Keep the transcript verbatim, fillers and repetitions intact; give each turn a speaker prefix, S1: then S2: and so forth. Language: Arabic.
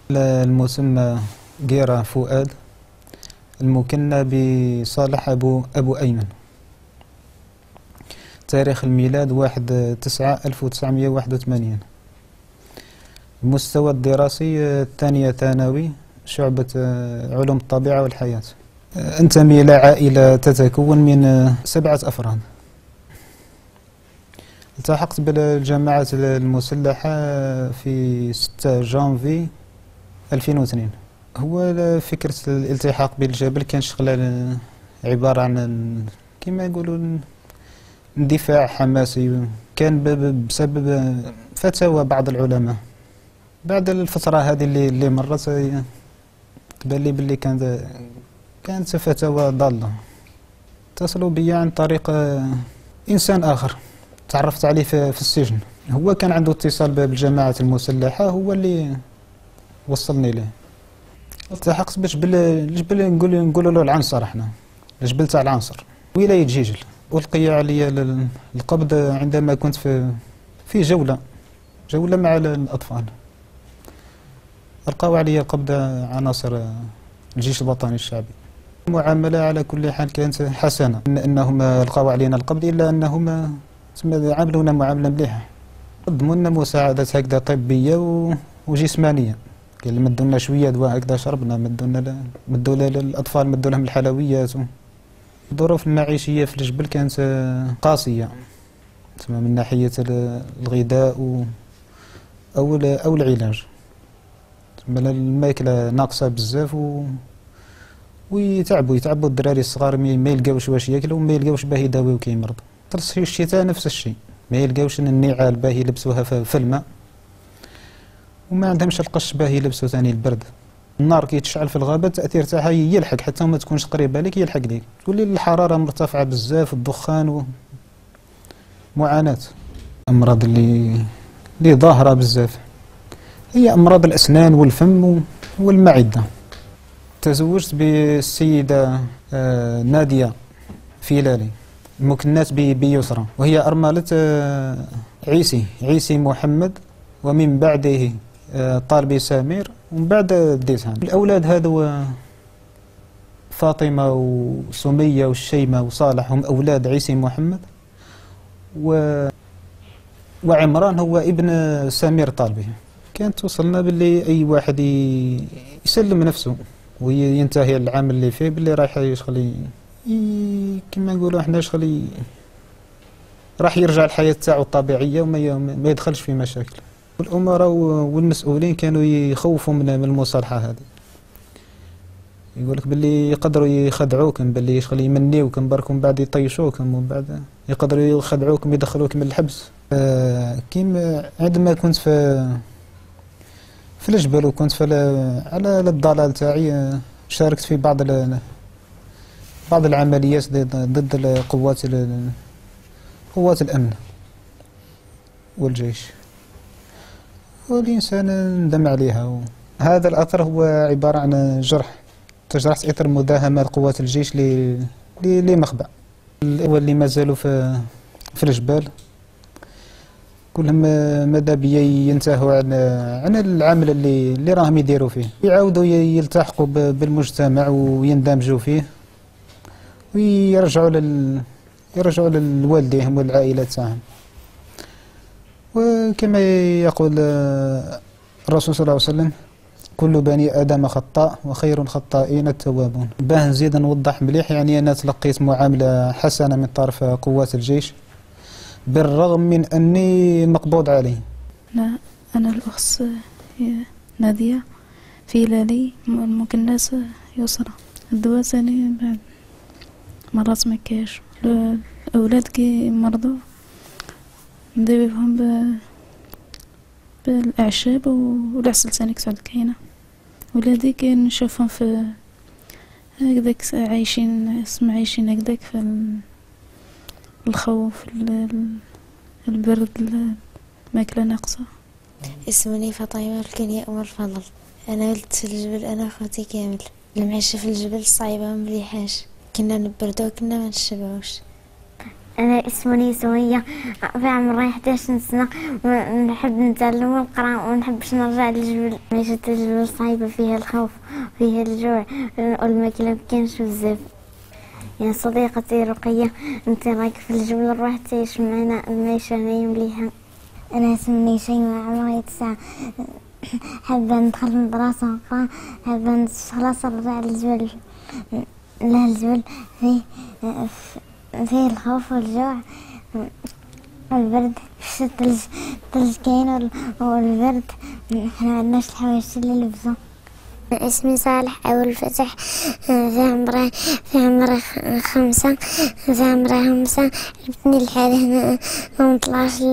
S1: المسمى قيرة فؤاد، المكنى بصالح أبو أبو أيمن. تاريخ الميلاد واحد تسعة ألف وتسعمائة وواحد وثمانين. المستوى الدراسي الثانية ثانوي، شعبة علوم الطبيعة والحياة. أنتمي إلى عائلة تتكون من سبعة أفراد. التحقت بالجماعة المسلحة في ستة جانفي ألفين واثنين. هو فكرة الالتحاق بالجبل كان شغلة عبارة عن كما يقولوا اندفاع حماسي، كان بسبب فتاوى بعض العلماء. بعد الفترة هذه اللي, اللي مرت تبان لي باللي كانت كانت فتاوى ضالة. اتصلوا بي عن طريق إنسان آخر تعرفت عليه في, في السجن. هو كان عنده اتصال بالجماعة المسلحة، هو اللي وصلني له. التحقت بجبل الجبل نقول نقولوا له العنصر، احنا الجبل تاع العنصر، ولاية جيجل. ألقي علي القبض عندما كنت في في جولة جولة مع الأطفال. ألقوا علي القبض عناصر الجيش الوطني الشعبي. المعاملة على كل حال كانت حسنة، أنهم ألقوا علينا القبض إلا أنهم عاملونا معاملة مليحة. قدموا مساعدات هكذا طبية وجسمانية، قال مدوا لنا شوية دواء هكذا شربنا، مدوا لنا مدوا للأطفال مدوا لهم الحلويات. الظروف المعيشية في الجبل كانت قاسية، من ناحية الغذاء أو أو العلاج. الماكلة ناقصة بزاف و ويتعبوا يتعبوا الدراري الصغار، ما يلقاوش واش ياكلوا، ما يلقاوش باه يداويو كيمرض. في الشتاء نفس الشيء، ما يلقاوش النعال باه يلبسوها في الماء، وما عندهمش القش باه يلبسوا ثاني البرد. النار كي تشعل في الغابة التأثير تاعها يلحق حتى ما تكونش قريبة لك يلحق لك، تولي الحرارة مرتفعة بزاف، الدخان ومعاناة. الأمراض اللي اللي ظاهرة بزاف هي أمراض الأسنان والفم والمعدة. تزوجت بالسيدة آه نادية فيلالي، المكنات بيسرى، وهي أرملة آه عيسي عيسي محمد، ومن بعده آه طالبي سمير، ومن بعد ديتها. الأولاد هذو فاطمة وسمية والشيمة وصالح هم أولاد عيسي محمد، و وعمران هو ابن سمير طالبي. كانت توصلنا باللي أي واحد يسلم نفسه وينتهي العام اللي فيه باللي رايح يشغل كما نقولوا احنا يشغل راح يرجع الحياة تاعو الطبيعية وما ما يدخلش في مشاكل. والأمراء والمسؤولين كانوا يخوفوا من المصالحة هذه، يقولك باللي يقدروا يخدعوكم، باللي يشغل يمنيوكم برك ومن بعد يطيشوكم، ومن بعد يقدروا يخدعوكم يدخلوكم الحبس. آه كيما عندما كنت في في الجبل وكنت في على الضلال تاعي، شاركت في بعض بعض العمليات ضد القوات قوات الأمن والجيش، والإنسان ندم عليها. هذا الأثر هو عبارة عن جرح تجرحت إثر مداهمة لقوات الجيش لمخبأ. واللي ما زالوا في في الجبال كلهم ماذا بيا ينتهوا عن عن العمل اللي اللي راهم يديروا فيه، يعاودوا يلتحقوا بالمجتمع ويندمجوا فيه ويرجعوا لل يرجعوا لوالديهم والعائلات تاعهم. وكما يقول الرسول صلى الله عليه وسلم: كل بني آدم خطاء وخير الخطائين التوابون. باه نزيد نوضح مليح، يعني أنا تلقيت معاملة حسنة من طرف قوات الجيش بالرغم من أني مقبوض علي.
S2: لا، أنا الأخت نادية فيلالي، ممكن الناس يسرى الدواء ثاني بعد مرات مكاش. الأولاد كي مرضوا نديرهم بالأعشاب والعسل ثاني كتعود كاينة. ولادي كي نشوفهم في هكذاك عايشين اسم عايشين هكذاك في الخوف، البرد، الماكلة ناقصة.
S3: اسمني فاطمة الكنية أم الفضل. أنا ولدت في الجبل أنا وخوتي كامل. المعيشة في الجبل صعيبة مليحاش، كنا نبردو كنا ما نشبعوش. أنا اسمي سمية، في عمري إحدى عشرة سنة، ونحب نتعلم القراءة ونحبش نرجع للجبل. عيشة الجبل صعيبة، فيها الخوف فيها الجوع والماكلة مكانش بزاف. يا صديقتي رقية، انت راك في الجبل، نروح تعيش معنا المعيشة هنايا مليحة. أنا اسمي شيماء، عمري تسعة، حابة ندخل المدرسة ونقرا، حابة خلاص نرجع للجبل. لا الجبل فيه فيه الخوف والجوع والبرد، في الثلج الثلج كاين والبرد، احنا معندناش الحوايج اللي نلبسو. اسمي صالح أبو الفتح، في عمري في عمري خمسة في عمري خمسة، جبتني لحالي هنا مطلعش